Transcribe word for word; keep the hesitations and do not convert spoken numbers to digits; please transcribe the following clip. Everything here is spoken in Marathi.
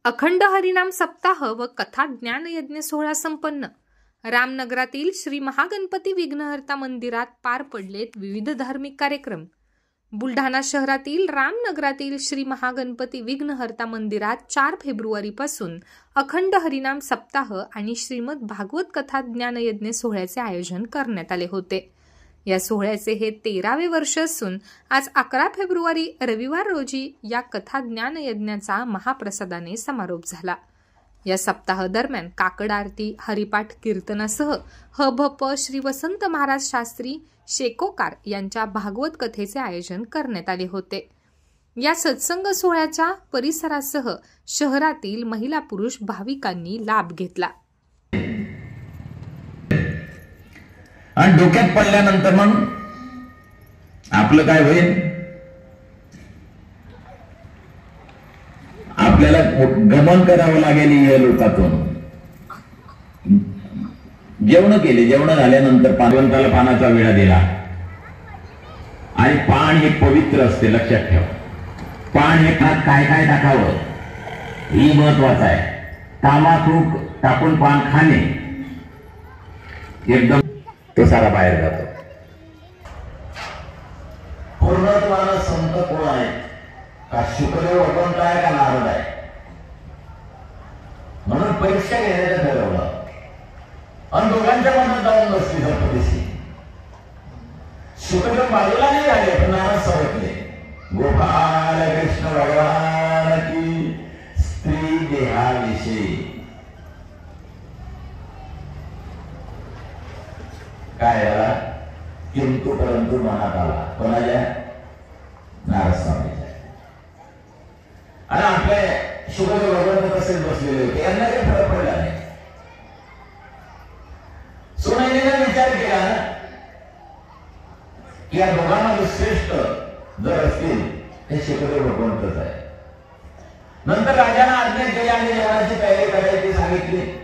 अखंड हरिनाम सप्ताह व कथा ज्ञान यज्ञ सोहळा संपन्न. रामनगरातील श्री महागणपती विघ्नहर्ता मंदिरात पार पडलेत विविध धार्मिक कार्यक्रम. बुलढाणा शहरातील रामनगरातील श्री महागणपती विघ्नहर्ता मंदिरात चार फेब्रुवारी पासून अखंड हरिनाम सप्ताह आणि श्रीमद भागवत कथा ज्ञान यज्ञ सोहळ्याचे आयोजन करण्यात आले होते. या सोहळ्याचे हे तेरावे वर्ष असून आज अकरा फेब्रुवारी रविवार रोजी या कथा ज्ञान यज्ञाचा महाप्रसादाने समारोप झाला. या सप्ताह दरम्यान काकड आरती, हरिपाठ, कीर्तनासह हभप श्री वसंत महाराज शास्त्री शेकोकार यांच्या भागवत कथेचे आयोजन करण्यात आले होते. या सत्संग सोहळ्याच्या परिसरासह शहरातील महिला पुरुष भाविकांनी लाभ घेतला. आणि डोक्यात पडल्यानंतर मग आपलं काय होईल, आपल्याला गमन करावं लागेल या लोकातून. जेवण केले, जेवण झाल्यानंतर पार्वंताला पानाचा विडा दिला. आणि पान हे पवित्र असते, लक्षात ठेवा. पान हे खात काय काय टाकावं ही महत्वाचं आहे. तांबाखू टाकून पान खाणे एकदम तो सारा बाहेर जातो. पूर्णत्वानं संत कोण आहे का? शुकदेव भगवंत आहे का नारद आहे? म्हणून परीक्षा घेण्याचं ठरवलं आणि दोघांच्या मनात जाऊन बसली सप्तऋषी. शुकदेव बाजूला नाही आले पण नारद सरकले. गोपाल कृष्ण भगवान की स्त्री देहाविषयी काय आला? किंतु परंतु मनात आला. कोणाच्या? नारद स्वामीच्या. आणि आपले शुकदेव भगवंत तसेच बसलेले होते, यांना काही फरक पडला नाही. सुनैनेने विचार केला की या दोघांमध्ये श्रेष्ठ जर असतील ते शुकदेव भगवंतच आहे. नंतर राजाने आज्ञा केली आणि जेवणाची तयारी करायची सांगितली.